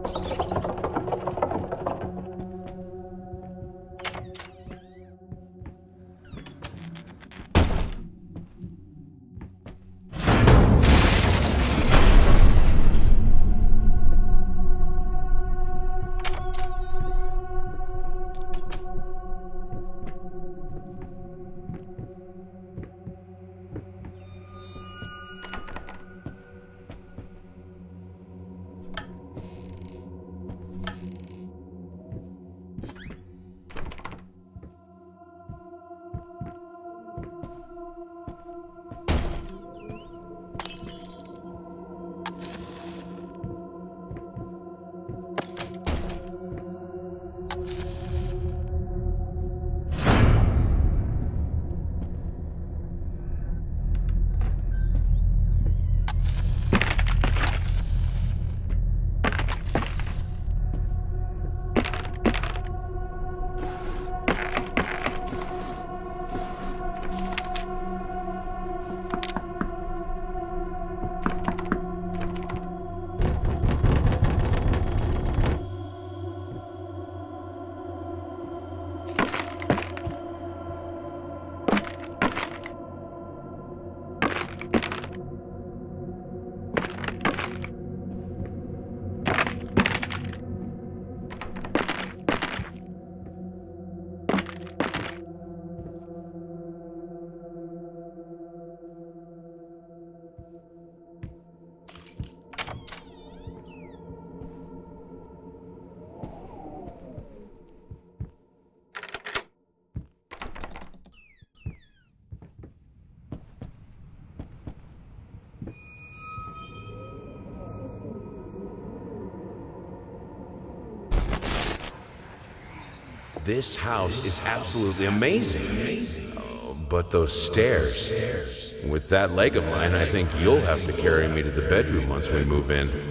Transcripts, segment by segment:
This house is absolutely amazing. Oh, but those stairs. With that leg of mine, I think you'll have to carry me to the bedroom once we move in.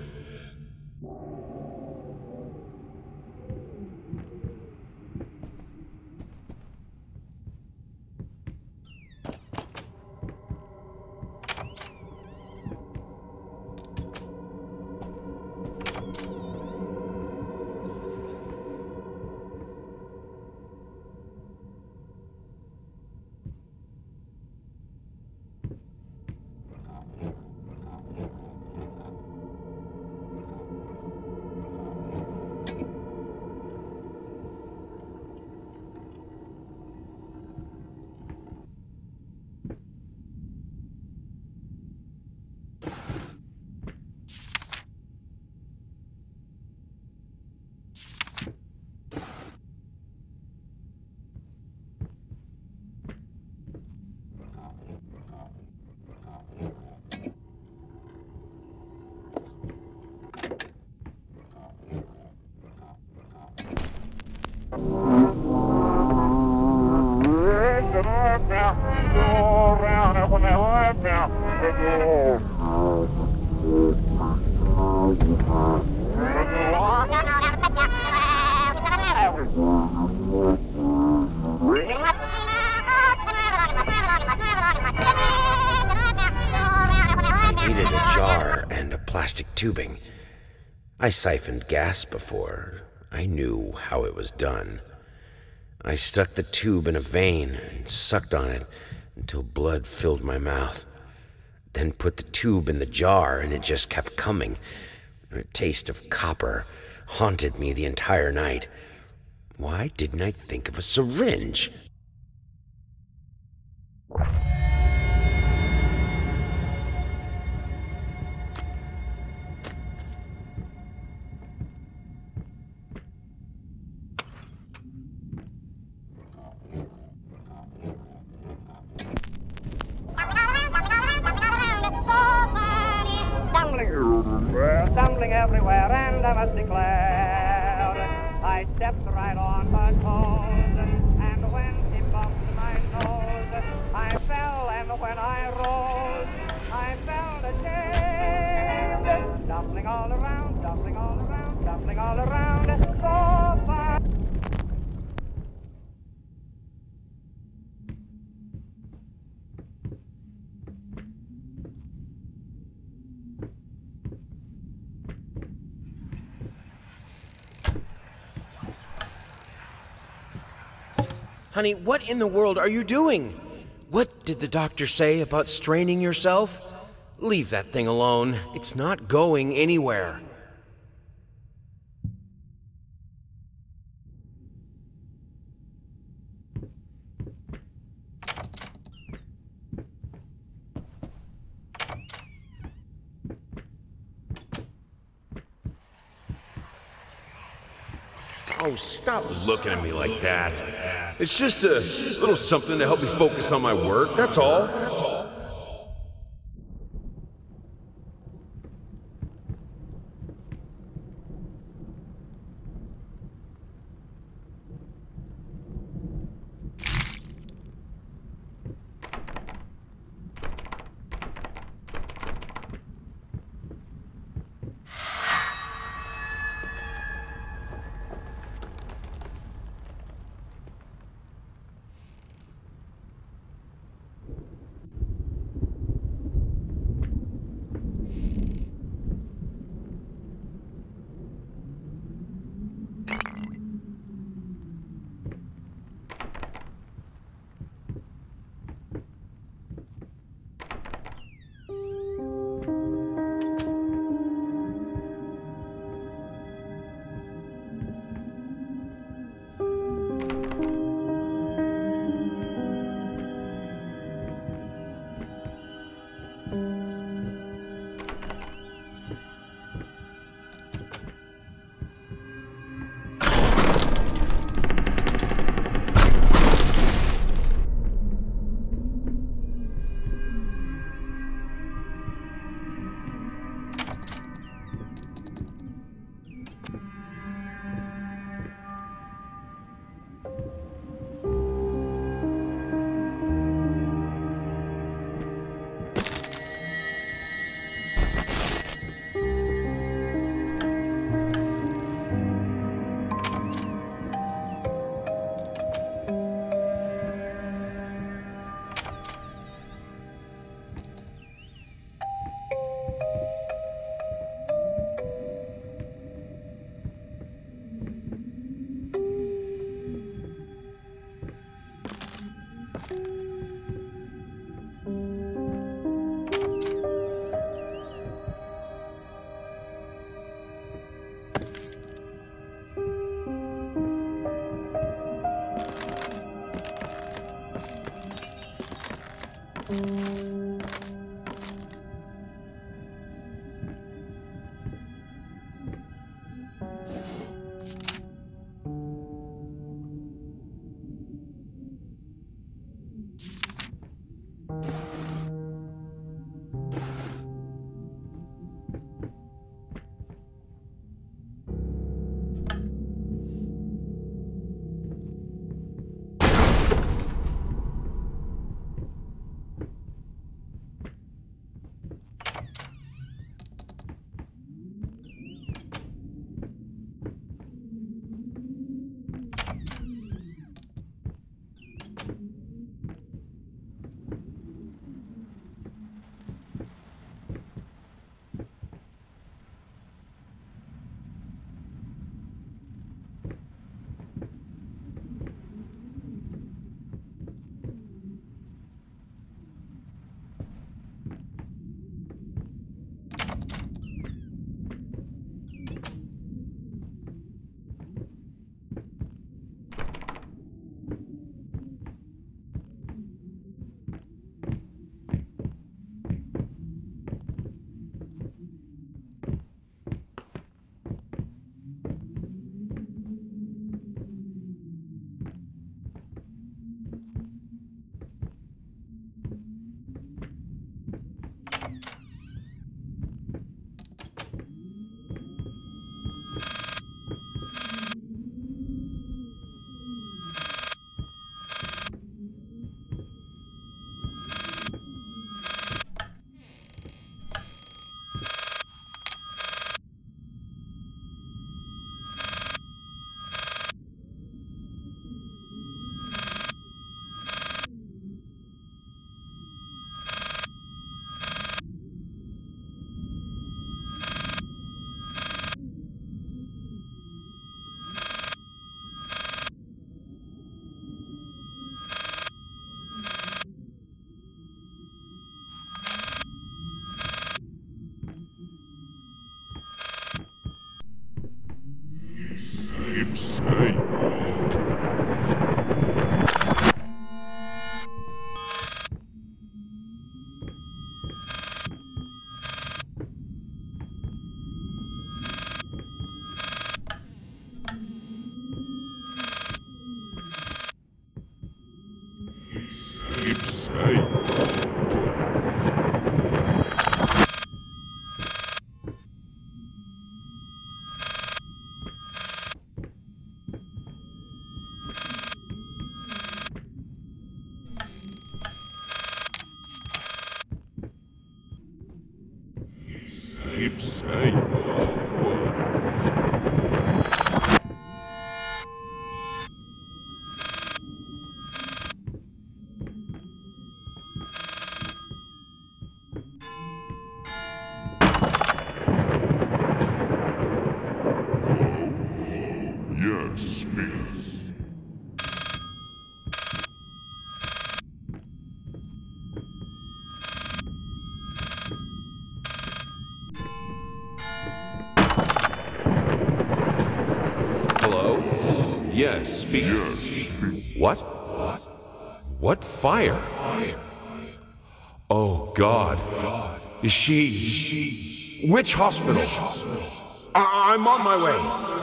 I needed a jar and a plastic tubing. I siphoned gas before. I knew how it was done. I stuck the tube in a vein and sucked on it until blood filled my mouth. Then put the tube in the jar and it just kept coming. A taste of copper haunted me the entire night. Why didn't I think of a syringe? Stumbling everywhere, and I must declare, I stepped right on her toes, and when she bumped my nose, I fell, and when I rose, I felt ashamed. Stumbling all around, stumbling all around, stumbling all around, so far. Honey, what in the world are you doing? What did the doctor say about straining yourself? Leave that thing alone. It's not going anywhere. Oh, stop looking at me like that. It's just a little something to help me focus on my work, that's all. keep saying. Yes, speak. Hello? Yes, speak. What? What fire? Oh, God. Is she... Which hospital? I'm on my way.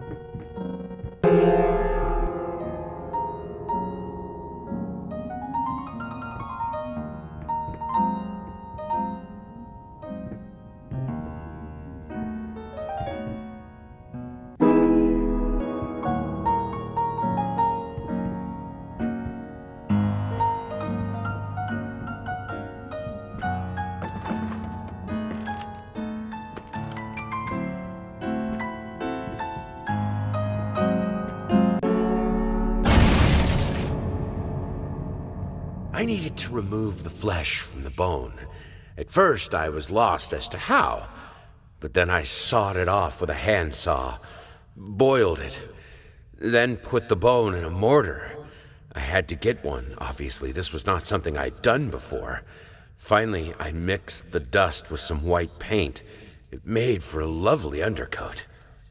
I needed to remove the flesh from the bone. At first, I was lost as to how, but then I sawed it off with a handsaw, boiled it, then put the bone in a mortar. I had to get one, obviously. This was not something I'd done before. Finally, I mixed the dust with some white paint. It made for a lovely undercoat.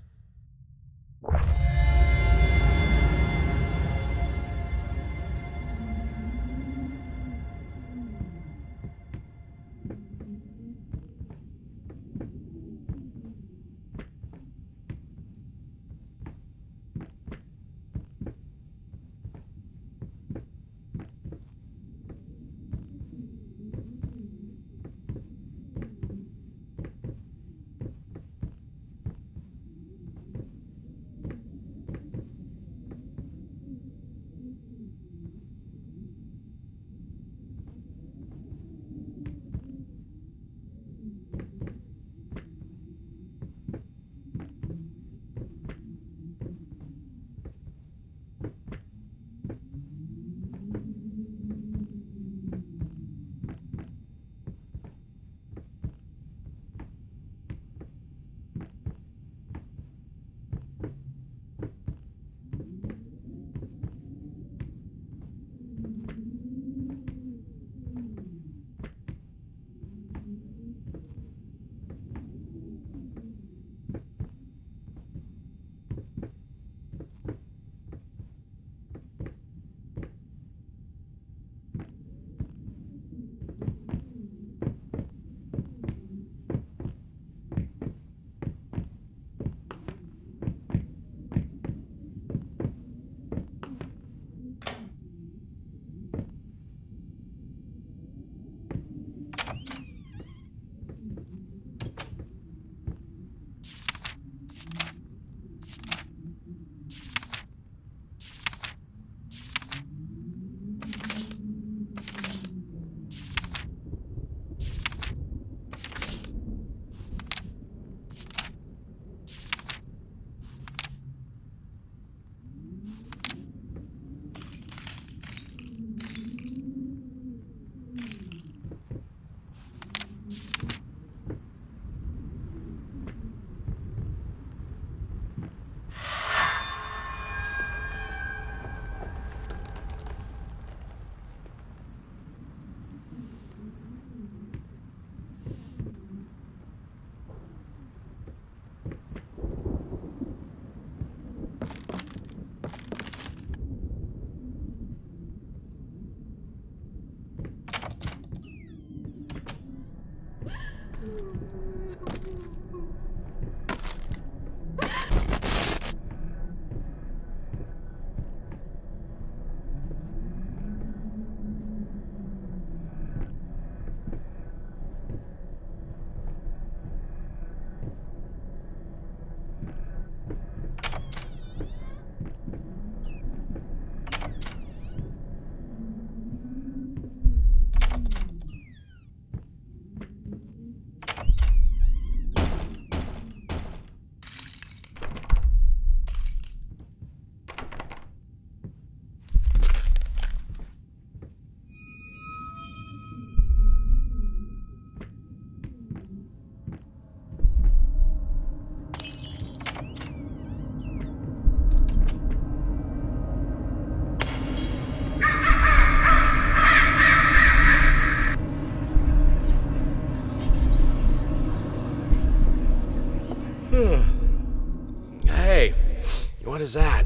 Hey, what is that?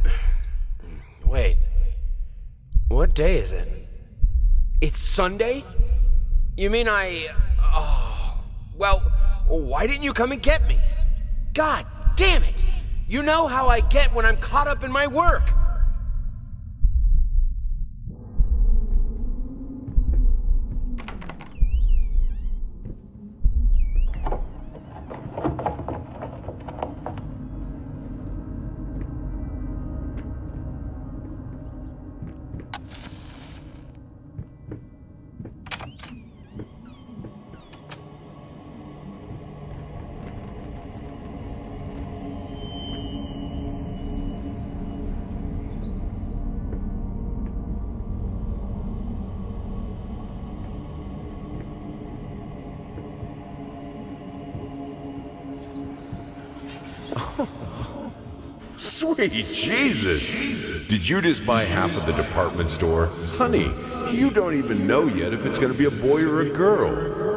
Wait, what day is it? It's Sunday? You mean oh, well, why didn't you come and get me? God damn it! You know how I get when I'm caught up in my work. Sweet Jesus! Did you just buy half of the department store? Honey, you don't even know yet if it's gonna be a boy or a girl.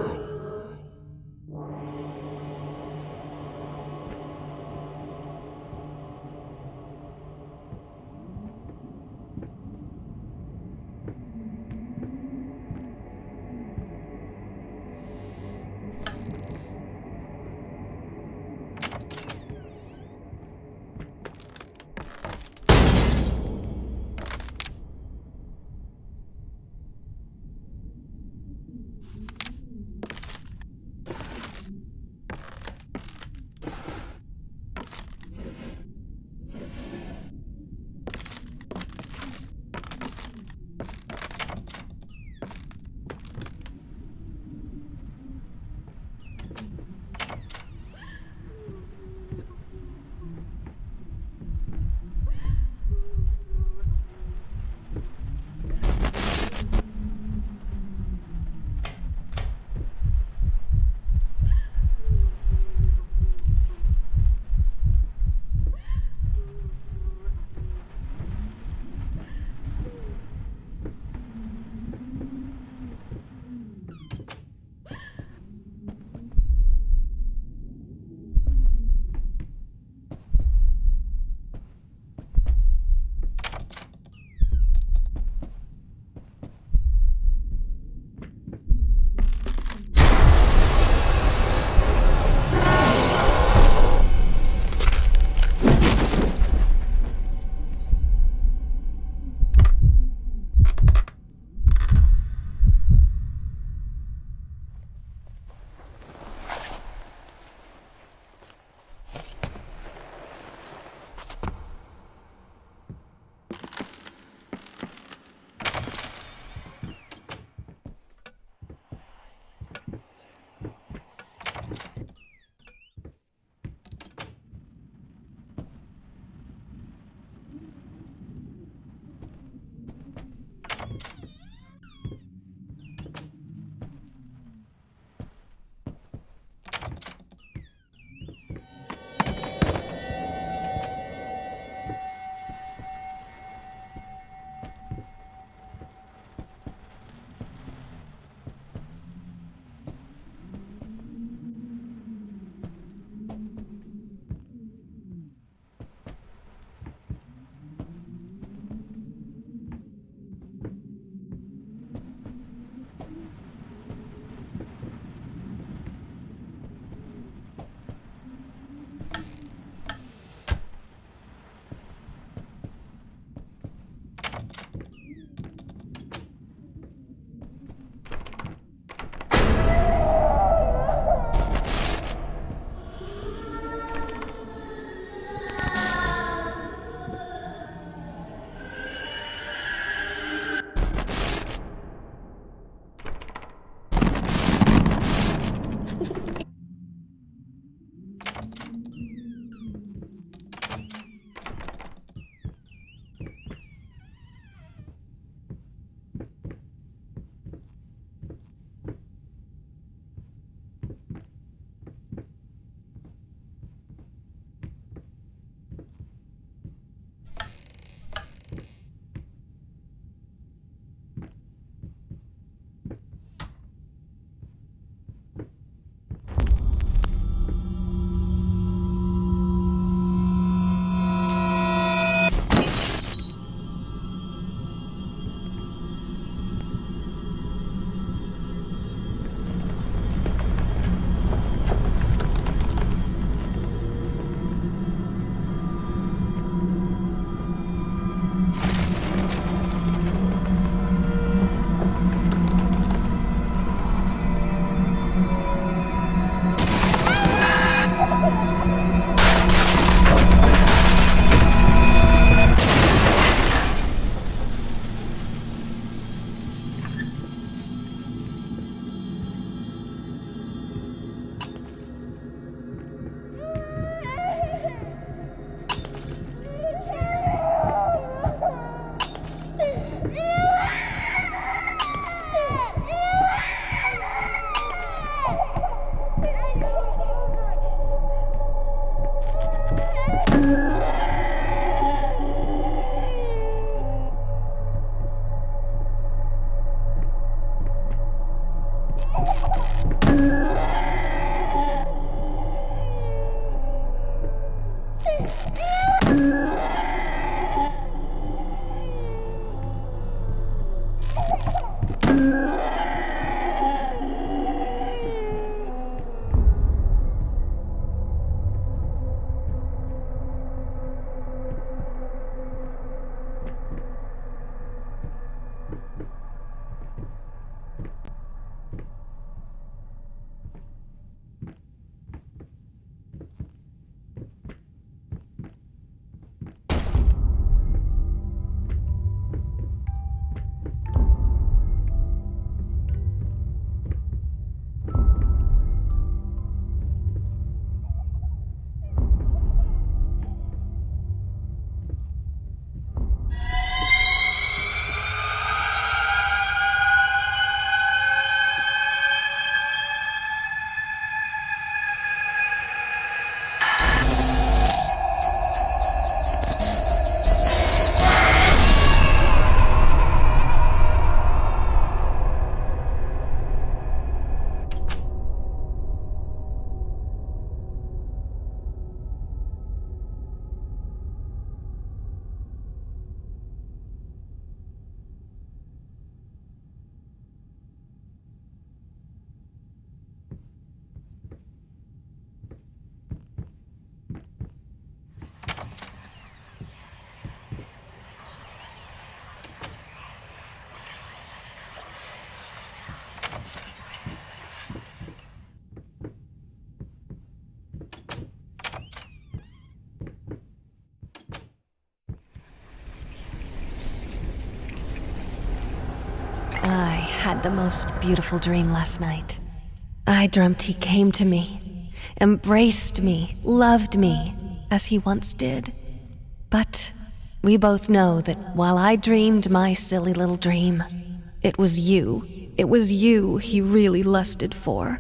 had the most beautiful dream last night. I dreamt he came to me, embraced me, loved me, as he once did. But we both know that while I dreamed my silly little dream, it was you he really lusted for.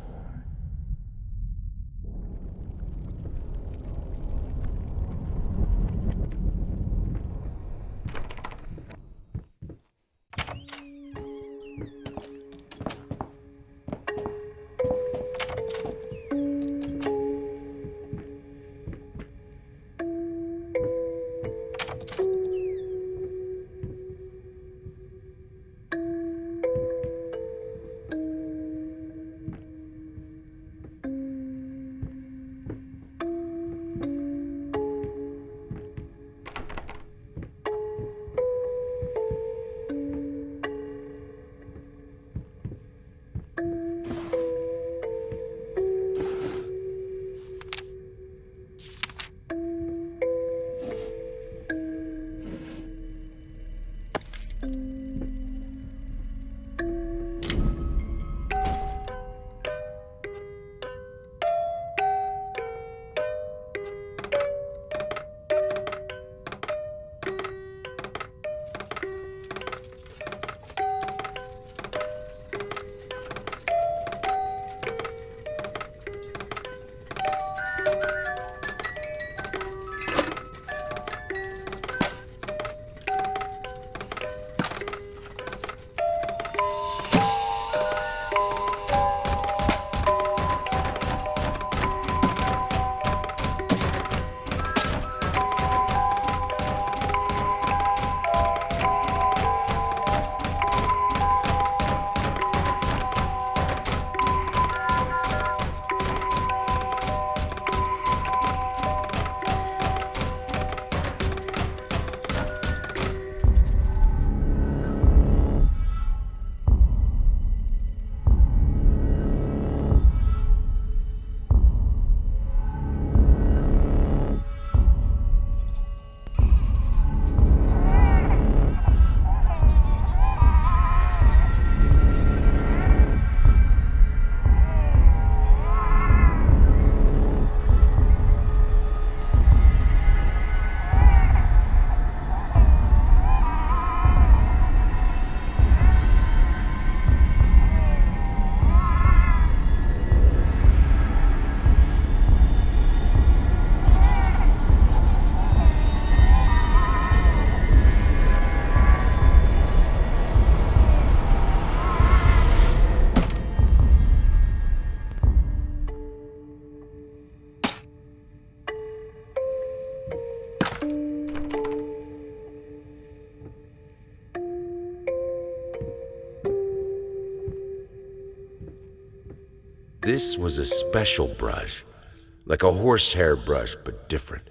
This was a special brush, like a horsehair brush, but different.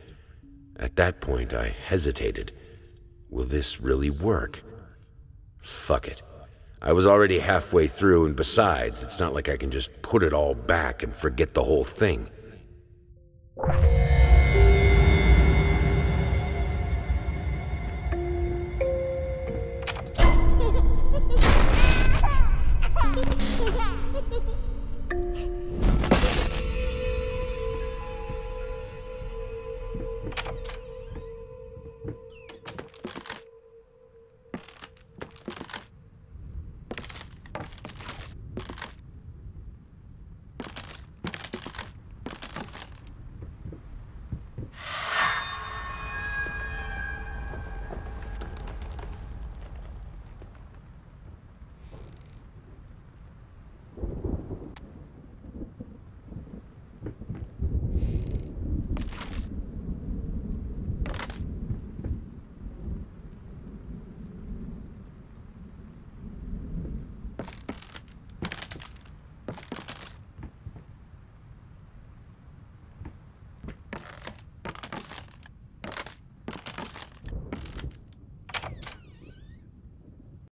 At that point, I hesitated. Will this really work? Fuck it. I was already halfway through, and besides, it's not like I can just put it all back and forget the whole thing.